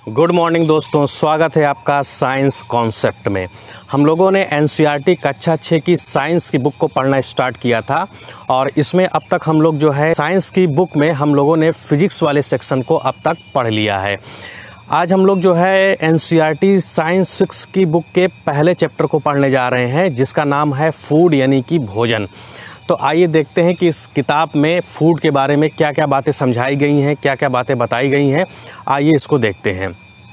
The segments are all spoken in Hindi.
गुड मॉर्निंग दोस्तों, स्वागत है आपका साइंस कॉन्सेप्ट में। हम लोगों ने एनसीईआरटी कक्षा 6 की साइंस की बुक को पढ़ना स्टार्ट किया था और इसमें अब तक हम लोग जो है साइंस की बुक में हम लोगों ने फिजिक्स वाले सेक्शन को अब तक पढ़ लिया है। आज हम लोग जो है एनसीईआरटी साइंस 6 की बुक के पहले चैप्टर को पढ़ने जा रहे हैं, जिसका नाम है फूड यानी कि भोजन। तो आइए देखते हैं कि इस किताब में फूड के बारे में क्या क्या बातें समझाई गई हैं, क्या क्या बातें बताई गई हैं। आइए इसको देखते हैं।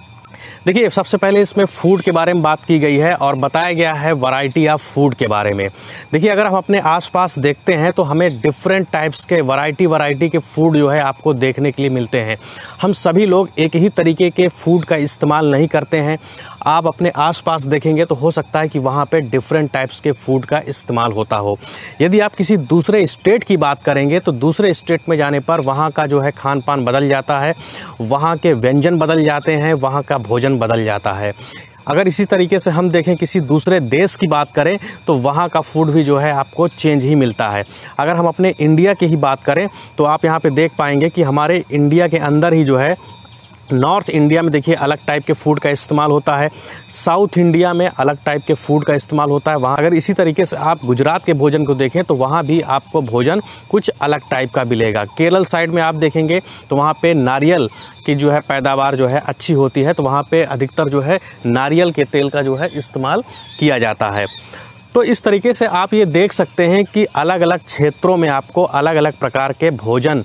देखिए, सबसे पहले इसमें फूड के बारे में बात की गई है और बताया गया है वैरायटी ऑफ फूड के बारे में। देखिए, अगर हम अपने आसपास देखते हैं तो हमें डिफरेंट टाइप्स के वैरायटी के फूड जो है आपको देखने के लिए मिलते हैं। हम सभी लोग एक ही तरीके के फूड का इस्तेमाल नहीं करते हैं। आप अपने आसपास देखेंगे तो हो सकता है कि वहाँ पे डिफरेंट टाइप्स के फूड का इस्तेमाल होता हो। यदि आप किसी दूसरे स्टेट की बात करेंगे तो दूसरे स्टेट में जाने पर वहाँ का जो है खान पान बदल जाता है, वहाँ के व्यंजन बदल जाते हैं, वहाँ का भोजन बदल जाता है। अगर इसी तरीके से हम देखें किसी दूसरे देश की बात करें तो वहाँ का फूड भी जो है आपको चेंज ही मिलता है। अगर हम अपने इंडिया की ही बात करें तो आप यहाँ पे देख पाएंगे कि हमारे इंडिया के अंदर ही जो है नॉर्थ इंडिया में देखिए अलग टाइप के फूड का इस्तेमाल होता है, साउथ इंडिया में अलग टाइप के फूड का इस्तेमाल होता है। वहाँ अगर इसी तरीके से आप गुजरात के भोजन को देखें तो वहाँ भी आपको भोजन कुछ अलग टाइप का मिलेगा। केरल साइड में आप देखेंगे तो वहाँ पे नारियल की जो है पैदावार जो है अच्छी होती है, तो वहाँ पे अधिकतर जो है नारियल के तेल का जो है इस्तेमाल किया जाता है। तो इस तरीके से आप ये देख सकते हैं कि अलग अलग क्षेत्रों में आपको अलग अलग प्रकार के भोजन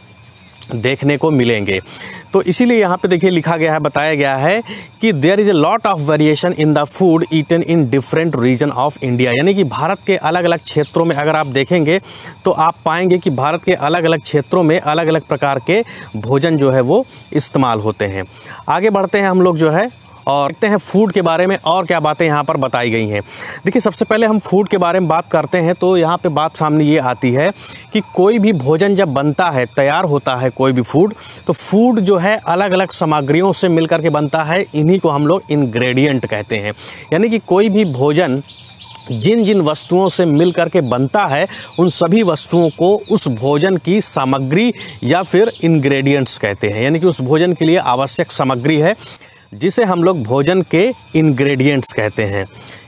देखने को मिलेंगे। तो इसीलिए यहाँ पे देखिए लिखा गया है, बताया गया है कि there is a lot of variation in the food eaten in different region of India. यानी कि भारत के अलग अलग क्षेत्रों में अगर आप देखेंगे तो आप पाएंगे कि भारत के अलग अलग क्षेत्रों में अलग अलग प्रकार के भोजन जो है वो इस्तेमाल होते हैं। आगे बढ़ते हैं हम लोग जो है और देखते हैं फूड के बारे में और क्या बातें यहाँ पर बताई गई हैं। देखिए, सबसे पहले हम फूड के बारे में बात करते हैं तो यहाँ पे बात सामने ये आती है कि कोई भी भोजन जब बनता है, तैयार होता है कोई भी फूड, तो फूड जो है अलग अलग सामग्रियों से मिलकर के बनता है। इन्हीं को हम लोग इंग्रेडिएंट कहते हैं। यानी कि कोई भी भोजन जिन जिन वस्तुओं से मिल करके बनता है उन सभी वस्तुओं को उस भोजन की सामग्री या फिर इंग्रेडिएंट्स कहते हैं। यानी कि उस भोजन के लिए आवश्यक सामग्री है जिसे हम लोग भोजन के इंग्रेडिएंट्स कहते हैं।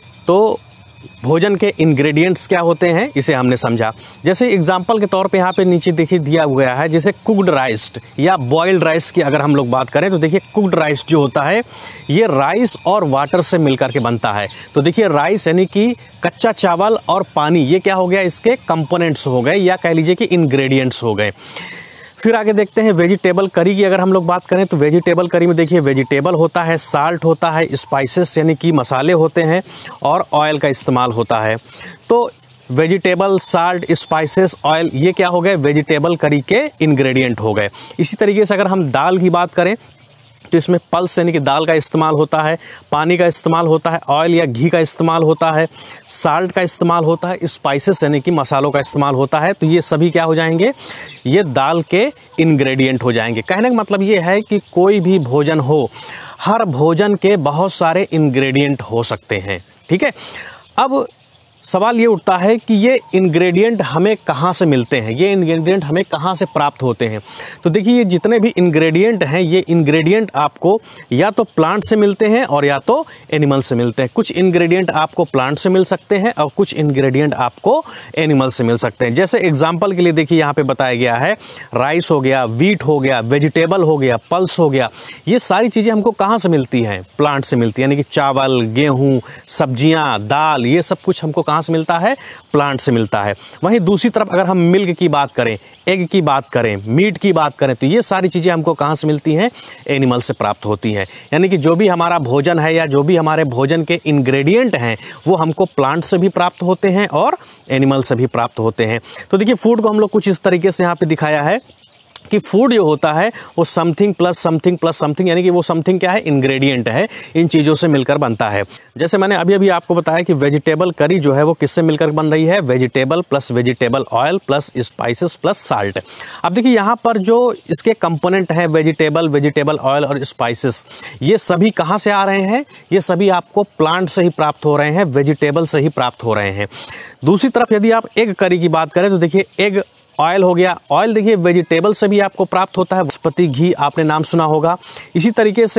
तो भोजन के इंग्रेडिएंट्स क्या होते हैं इसे हमने समझा। जैसे एग्जांपल के तौर पे यहाँ पे नीचे देखिए दिया हुआ है, जैसे कुक्ड राइस या बॉइल्ड राइस की अगर हम लोग बात करें तो देखिए कुक्ड राइस जो होता है ये राइस और वाटर से मिलकर के बनता है। तो देखिए राइस यानी कि कच्चा चावल और पानी, ये क्या हो गया, इसके कंपोनेंट्स हो गए या कह लीजिए कि इंग्रेडिएंट्स हो गए। फिर आगे देखते हैं वेजिटेबल करी की अगर हम लोग बात करें तो वेजिटेबल करी में देखिए वेजिटेबल होता है, साल्ट होता है, स्पाइसेस यानी कि मसाले होते हैं और ऑयल का इस्तेमाल होता है। तो वेजिटेबल, साल्ट, स्पाइसेस, ऑयल, ये क्या हो गए, वेजिटेबल करी के इंग्रेडिएंट हो गए। इसी तरीके से अगर हम दाल की बात करें तो इसमें पल्स यानी कि दाल का इस्तेमाल होता है, पानी का इस्तेमाल होता है, ऑयल या घी का इस्तेमाल होता है, साल्ट का इस्तेमाल होता है, स्पाइसेस यानी कि मसालों का इस्तेमाल होता है। तो ये सभी क्या हो जाएंगे, ये दाल के इंग्रेडिएंट हो जाएंगे। कहने का मतलब ये है कि कोई भी भोजन हो, हर भोजन के बहुत सारे इंग्रेडिएंट हो सकते हैं। ठीक है, अब सवाल ये उठता है कि ये इंग्रेडिएंट हमें कहाँ से मिलते हैं, ये इंग्रेडिएंट हमें कहाँ से प्राप्त होते हैं। तो देखिए ये जितने भी इंग्रेडिएंट हैं ये इंग्रेडिएंट आपको या तो प्लांट से मिलते हैं और या तो एनिमल से मिलते हैं। कुछ इंग्रेडिएंट आपको प्लांट से मिल सकते हैं और कुछ इंग्रेडिएंट आपको एनिमल से मिल सकते हैं। जैसे एग्जाम्पल के लिए देखिए यहाँ पे बताया गया है राइस हो गया, वीट हो गया, वेजिटेबल हो गया, पल्स हो गया, ये सारी चीज़ें हमको कहाँ से मिलती हैं, प्लांट से मिलती है। यानी कि चावल, गेहूँ, सब्जियाँ, दाल, ये सब कुछ हमको कहाँ से मिलता है, प्लांट से मिलता है। वहीं दूसरी तरफ अगर हम मिल्क की बात करें, एग की बात करें, मीट की बात करें तो ये सारी चीज़ें हमको कहाँ से मिलती हैं, एनिमल से प्राप्त होती हैं। यानी कि जो भी हमारा भोजन है या जो भी हमारे भोजन के इंग्रेडिएंट हैं वो हमको प्लांट से भी प्राप्त होते हैं और एनिमल से भी प्राप्त होते हैं। तो देखिए फूड को हम लोग कुछ इस तरीके से यहाँ पे दिखाया है कि फूड जो होता है वो something plus something plus something, यानी कि वो समथिंग क्या है, इंग्रेडिएंट है, इन चीज़ों से मिलकर बनता है। जैसे मैंने अभी अभी आपको बताया कि वेजिटेबल करी जो है वो किससे मिलकर बन रही है, vegetable plus vegetable oil plus spices plus salt. अब देखिए यहाँ पर जो इसके कंपोनेंट हैं वेजिटेबल ऑयल और स्पाइसेस, ये सभी कहाँ से आ रहे हैं, ये सभी आपको प्लांट से ही प्राप्त हो रहे हैं, वेजिटेबल से ही प्राप्त हो रहे हैं। दूसरी तरफ यदि आप एग करी की बात करें तो देखिए एग ऑयल हो गया, ऑयल देखिए वेजिटेबल से भी आपको प्राप्त होता है, वनस्पति घी आपने नाम सुना होगा। इसी तरीके से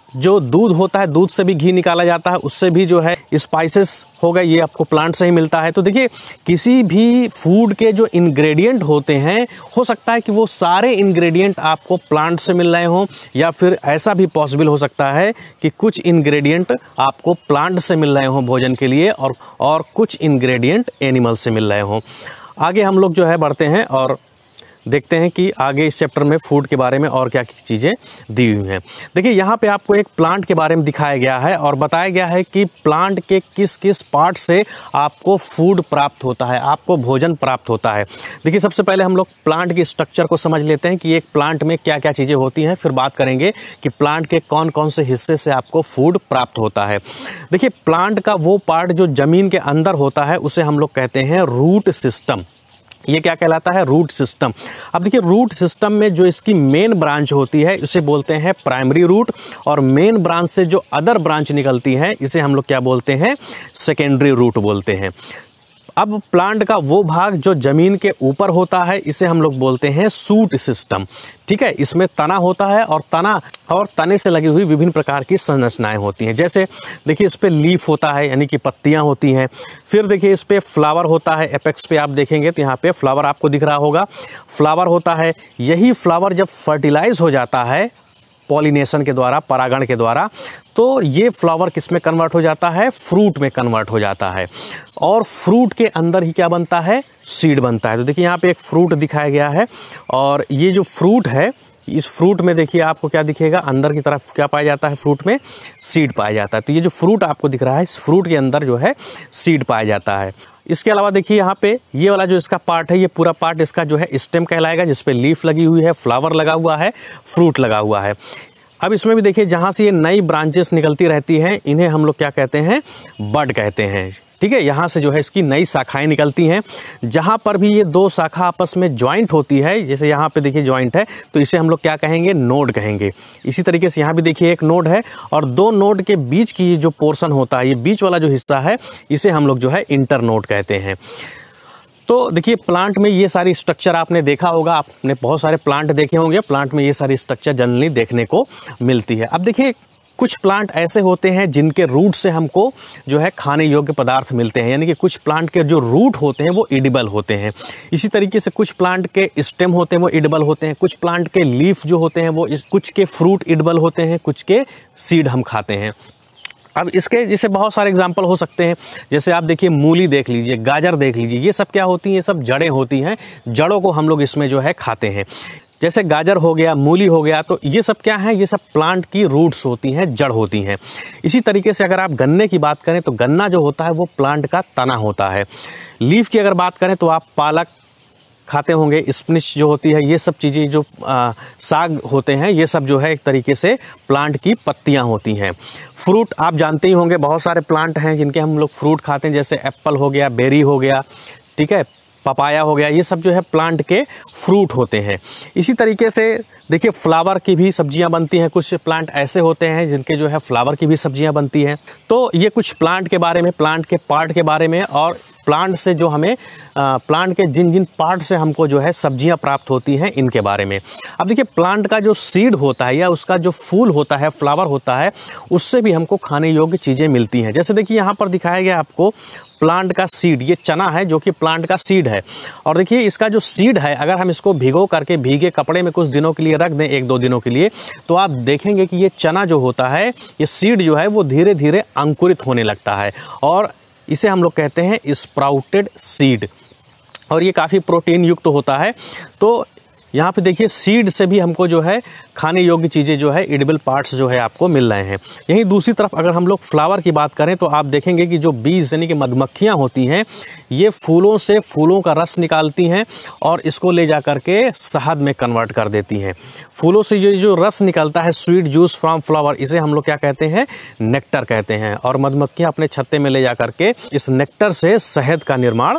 जो दूध होता है, दूध से भी घी निकाला जाता है, उससे भी जो है स्पाइसेस हो गए, ये आपको प्लांट से ही मिलता है। तो देखिए किसी भी फूड के जो इंग्रेडिएंट होते हैं, हो सकता है कि वो सारे इंग्रेडिएंट आपको प्लांट से मिल रहे हों, या फिर ऐसा भी पॉसिबल हो सकता है कि कुछ इंग्रेडिएंट आपको प्लांट से मिल रहे हों भोजन के लिए, और कुछ इंग्रेडिएंट एनिमल से मिल रहे हों। आगे हम लोग जो है बढ़ते हैं और देखते हैं कि आगे इस चैप्टर में फूड के बारे में और क्या क्या चीज़ें दी हुई हैं। देखिए यहाँ पे आपको एक प्लांट के बारे में दिखाया गया है और बताया गया है कि प्लांट के किस किस पार्ट से आपको फूड प्राप्त होता है, आपको भोजन प्राप्त होता है। देखिए सबसे पहले हम लोग प्लांट की स्ट्रक्चर को समझ लेते हैं कि एक प्लांट में क्या क्या चीज़ें होती हैं, फिर बात करेंगे कि प्लांट के कौन कौन से हिस्से से आपको फूड प्राप्त होता है। देखिए प्लांट का वो पार्ट जो ज़मीन के अंदर होता है उसे हम लोग कहते हैं रूट सिस्टम। ये क्या कहलाता है? Root system. अब देखिए रूट सिस्टम में जो इसकी मेन ब्रांच होती है उसे बोलते हैं प्राइमरी रूट, और मेन ब्रांच से जो अदर ब्रांच निकलती है इसे हम लोग क्या बोलते हैं? सेकेंडरी रूट बोलते हैं। अब प्लांट का वो भाग जो जमीन के ऊपर होता है इसे हम लोग बोलते हैं सूट सिस्टम। ठीक है, इसमें तना होता है और तना और तने से लगी हुई विभिन्न प्रकार की संरचनाएं होती हैं। जैसे देखिए इस पे लीफ होता है, यानी कि पत्तियां होती हैं। फिर देखिए इस पे फ्लावर होता है, एपेक्स पे आप देखेंगे तो यहाँ पे फ्लावर आपको दिख रहा होगा, फ्लावर होता है। यही फ्लावर जब फर्टिलाइज हो जाता है पॉलिनेशन के द्वारा, परागण के द्वारा, तो ये फ्लावर किस में कन्वर्ट हो जाता है? फ्रूट में कन्वर्ट हो जाता है, और फ्रूट के अंदर ही क्या बनता है? सीड बनता है। तो देखिए यहाँ पे एक फ्रूट दिखाया गया है, और ये जो फ्रूट है, इस फ्रूट में देखिए आपको क्या दिखेगा? अंदर की तरफ क्या पाया जाता है? फ्रूट में सीड पाया जाता है। तो ये जो फ्रूट आपको दिख रहा है, इस फ्रूट के अंदर जो है सीड पाया जाता है। इसके अलावा देखिए यहाँ पे ये वाला जो इसका पार्ट है, ये पूरा पार्ट इसका जो है स्टेम कहलाएगा, जिसपे लीफ लगी हुई है, फ्लावर लगा हुआ है, फ्रूट लगा हुआ है। अब इसमें भी देखिए जहाँ से ये नई ब्रांचेस निकलती रहती हैं, इन्हें हम लोग क्या कहते हैं? बड कहते हैं। ठीक है, यहाँ से जो है इसकी नई शाखाएं निकलती हैं। जहाँ पर भी ये दो शाखा आपस में ज्वाइंट होती है, जैसे यहाँ पे देखिए ज्वाइंट है, तो इसे हम लोग क्या कहेंगे? नोड कहेंगे। इसी तरीके से यहाँ भी देखिए एक नोड है, और दो नोड के बीच की जो पोर्शन होता है, ये बीच वाला जो हिस्सा है, इसे हम लोग जो है इंटरनोड कहते हैं। तो देखिए प्लांट में ये सारी स्ट्रक्चर आपने देखा होगा, आपने बहुत सारे प्लांट देखे होंगे, प्लांट में ये सारी स्ट्रक्चर जनरली देखने को मिलती है। अब देखिए कुछ प्लांट ऐसे होते हैं जिनके रूट से हमको जो है खाने योग्य पदार्थ मिलते हैं, यानी कि कुछ प्लांट के जो रूट होते हैं वो एडिबल होते हैं। इसी तरीके से कुछ प्लांट के स्टेम होते हैं वो एडिबल होते हैं, कुछ प्लांट के लीफ जो होते हैं वो कुछ के फ्रूट एडिबल होते हैं, कुछ के सीड हम खाते हैं। अब इसके जैसे बहुत सारे एग्जाम्पल हो सकते हैं, जैसे आप देखिए मूली देख लीजिए, गाजर देख लीजिए, ये सब क्या होती हैं? ये सब जड़ें होती हैं, जड़ों को हम लोग इसमें जो है खाते हैं। जैसे गाजर हो गया, मूली हो गया, तो ये सब क्या है? ये सब प्लांट की रूट्स होती हैं, जड़ होती हैं। इसी तरीके से अगर आप गन्ने की बात करें तो गन्ना जो होता है वो प्लांट का तना होता है। लीफ की अगर बात करें तो आप पालक खाते होंगे, स्पिनच जो होती है, ये सब चीज़ें जो साग होते हैं, ये सब जो है एक तरीके से प्लांट की पत्तियां होती हैं। फ्रूट आप जानते ही होंगे, बहुत सारे प्लांट हैं जिनके हम लोग फ्रूट खाते हैं, जैसे एप्पल हो गया, बेरी हो गया, ठीक है, पपाया हो गया, ये सब जो है प्लांट के फ्रूट होते हैं। इसी तरीके से देखिए फ्लावर की भी सब्जियां बनती हैं, कुछ प्लांट ऐसे होते हैं जिनके जो है फ्लावर की भी सब्जियां बनती हैं। तो ये कुछ प्लांट के बारे में, प्लांट के पार्ट के बारे में, और प्लांट से जो हमें प्लांट के जिन जिन पार्ट से हमको जो है सब्जियां प्राप्त होती हैं, इनके बारे में। अब देखिए प्लांट का जो सीड होता है या उसका जो फूल होता है, फ्लावर होता है, उससे भी हमको खाने योग्य चीज़ें मिलती हैं। जैसे देखिए यहाँ पर दिखाया गया आपको प्लांट का सीड, ये चना है जो कि प्लांट का सीड है। और देखिए इसका जो सीड है, अगर हम इसको भिगो करके भीगे कपड़े में कुछ दिनों के लिए रख दें, 1-2 दिनों के लिए, तो आप देखेंगे कि ये चना जो होता है, ये सीड जो है वो धीरे धीरे अंकुरित होने लगता है, और इसे हम लोग कहते हैं स्प्राउटेड सीड, और ये काफ़ी प्रोटीन युक्त होता है। तो यहाँ पे देखिए सीड से भी हमको जो है खाने योग्य चीज़ें जो है, एडिबल पार्ट्स जो है आपको मिल रहे हैं। यहीं दूसरी तरफ अगर हम लोग फ्लावर की बात करें तो आप देखेंगे कि जो बीज यानी कि मधुमक्खियाँ होती हैं, ये फूलों से फूलों का रस निकालती हैं और इसको ले जा कर के शहद में कन्वर्ट कर देती हैं। फूलों से ये जो रस निकलता है, स्वीट जूस फ्रॉम फ्लावर, इसे हम लोग क्या कहते हैं? नेक्टर कहते हैं। और मधुमक्खियाँ अपने छत्ते में ले जा कर के इस नेक्टर से शहद का निर्माण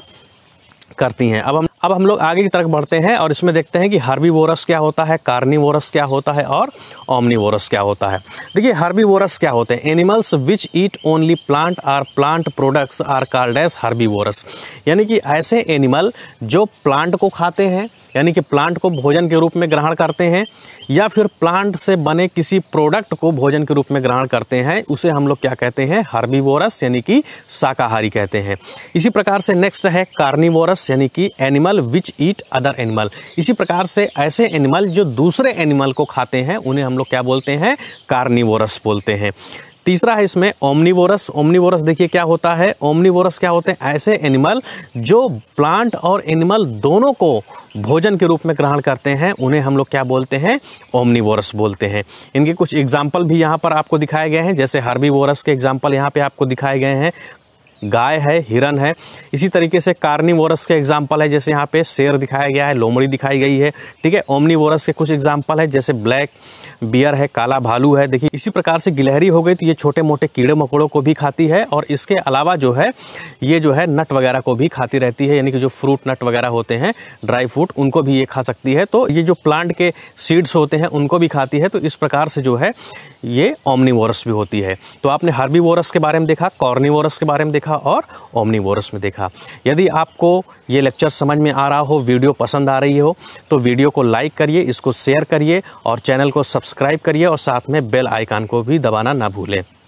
करती हैं। अब हम लोग आगे की तरफ बढ़ते हैं और इसमें देखते हैं कि हर्बीवोरस क्या होता है, कार्निवोरस क्या होता है और ओमनिवोरस क्या होता है। देखिए हर्बीवोरस क्या होते हैं? Animals which eat only plant or plant products are called as herbivorous, यानी कि ऐसे एनिमल जो प्लांट को खाते हैं, यानी कि प्लांट को भोजन के रूप में ग्रहण करते हैं या फिर प्लांट से बने किसी प्रोडक्ट को भोजन के रूप में ग्रहण करते हैं, उसे हम लोग क्या कहते हैं, हर्बीवोरस यानी कि शाकाहारी कहते हैं। इसी प्रकार से नेक्स्ट है कार्निवोरस यानी कि animal which eat other animal. इसी प्रकार से ऐसे एनिमल जो दूसरे एनिमल को खाते हैं उन्हें हम लोग क्या बोलते हैं, कार्निवोरस बोलते हैं। तीसरा है इसमें ओमनिवोरस। ओमनिवोरस देखिए क्या होता है, ओमनिवोरस क्या होते हैं, ऐसे एनिमल जो प्लांट और एनिमल दोनों को भोजन के रूप में ग्रहण करते हैं, उन्हें हम लोग क्या बोलते हैं, ओमनिवोरस बोलते हैं। इनके कुछ एग्जाम्पल भी यहाँ पर आपको दिखाए गए हैं, जैसे हर्बीवोरस के एग्जाम्पल यहाँ पे आपको दिखाए गए हैं, गाय है, हिरन है। इसी तरीके से कार्निवोरस के एग्जाम्पल है, जैसे यहाँ पे शेर दिखाया गया है, लोमड़ी दिखाई गई है, ठीक है। ओमनिवोरस के कुछ एग्जाम्पल है, जैसे ब्लैक बियर है, काला भालू है। देखिए इसी प्रकार से गिलहरी हो गई तो ये छोटे मोटे कीड़े मकोड़ों को भी खाती है, और इसके अलावा जो है ये जो है नट वगैरह को भी खाती रहती है, यानी कि जो फ्रूट नट वगैरह होते हैं, ड्राई फ्रूट, उनको भी ये खा सकती है। तो ये जो प्लांट के सीड्स होते हैं उनको भी खाती है। तो इस प्रकार से जो है ये ओमनिवोरस भी होती है। तो आपने हर्बीवोरस के बारे में देखा, कॉर्निवोरस के बारे में देखा और ओमनिवोरस में देखा। यदि आपको ये लेक्चर समझ में आ रहा हो, वीडियो पसंद आ रही हो, तो वीडियो को लाइक करिए, इसको शेयर करिए और चैनल को सब्सक्राइब करिए और साथ में बेल आइकन को भी दबाना ना भूलें।